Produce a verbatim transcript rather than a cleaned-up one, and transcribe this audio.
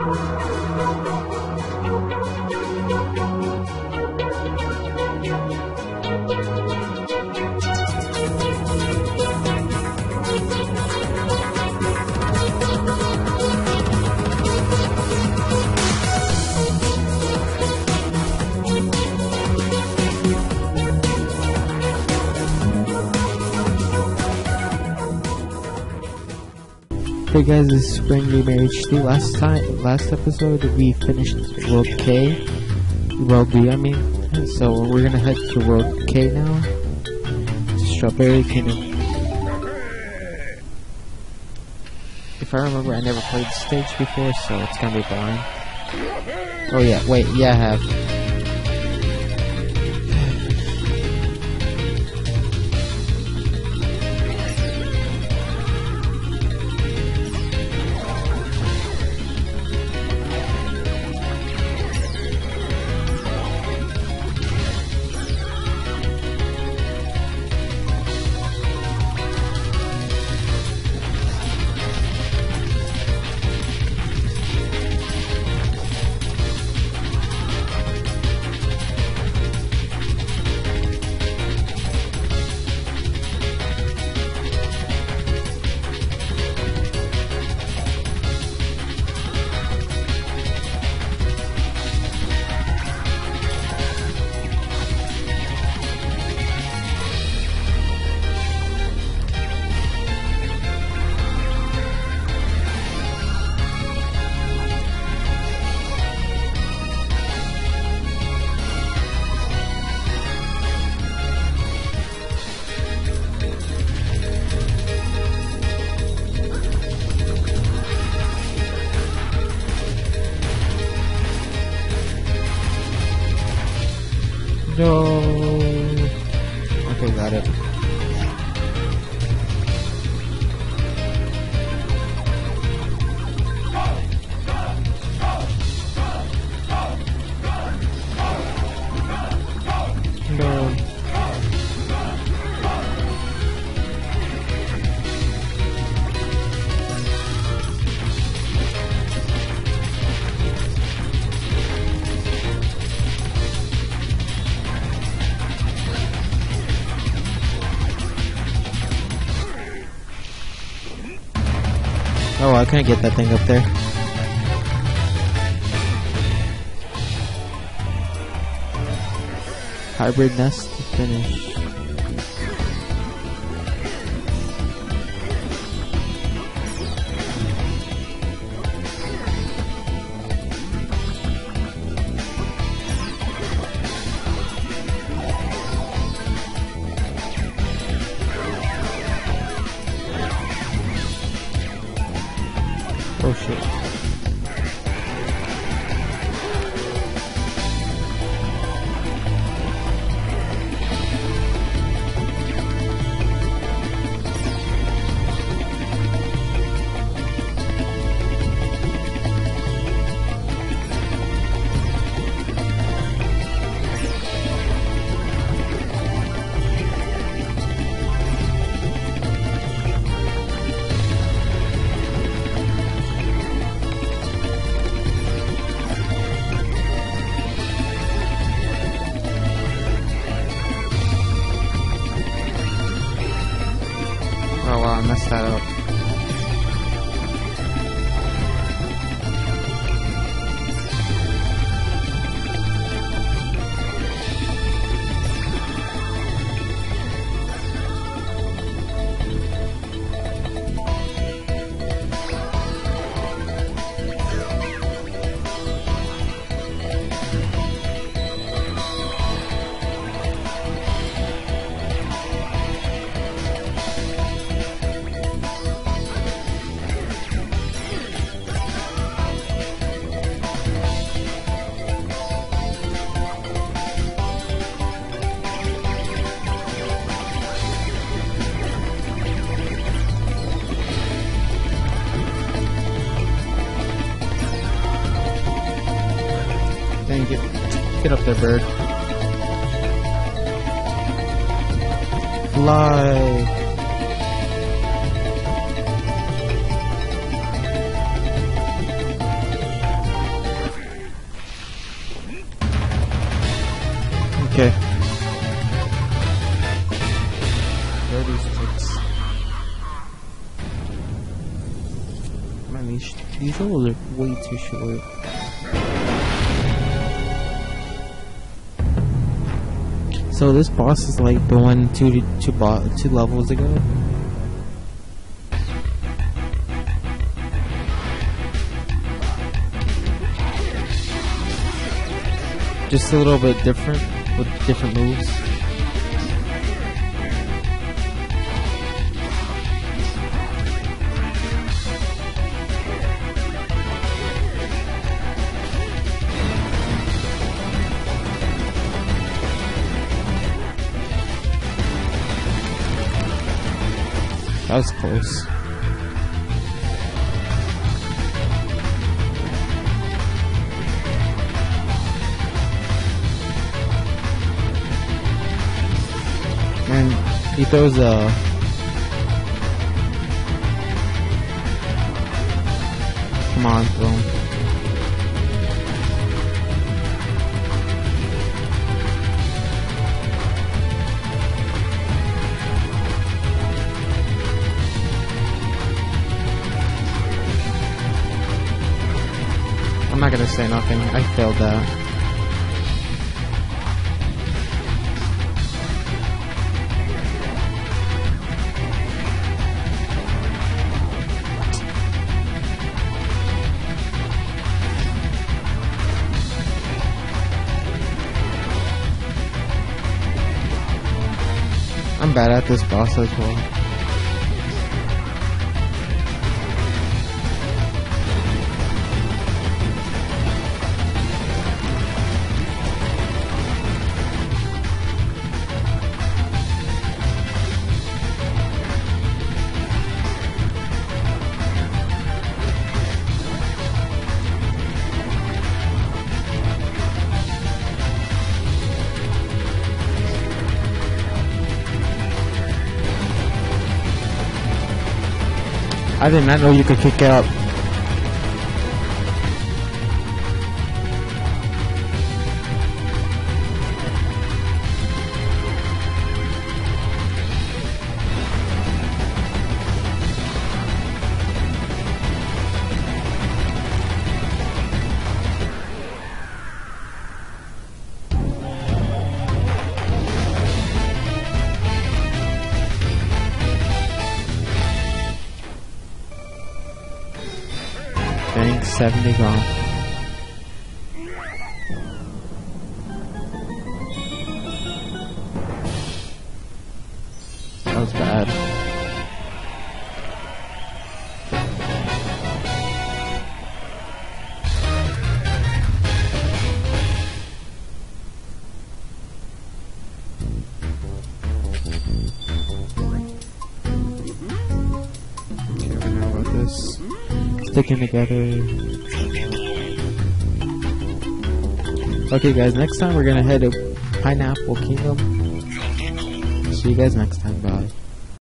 Hey guys, this is SuperIanGamerHD. Last time, last episode, we finished World K, World B, I mean. So we're gonna head to World K now. Strawberry Kingdom. If I remember, I never played this stage before, so it's gonna be boring. Oh yeah, wait, yeah, I have. No. Okay, got it. No. Oh, I couldn't get that thing up there. Hybrid nest to finish. Oh shit. Oh wow, I messed that up. Dang, get, get up there, bird. Fly. Man, these, these levels are way too short. So this boss is like the one two two bo two levels ago. Just a little bit different with different moves. That was close. And he throws a come on, throw him. I'm not gonna say nothing. I failed that. I'm bad at this boss as well. I did not know you could kick it up. Dang, seventy gone. That was bad. Okay, we know about this. Sticking together. Okay guys, next time we're gonna head to Pineapple Kingdom. See you guys next time, bye.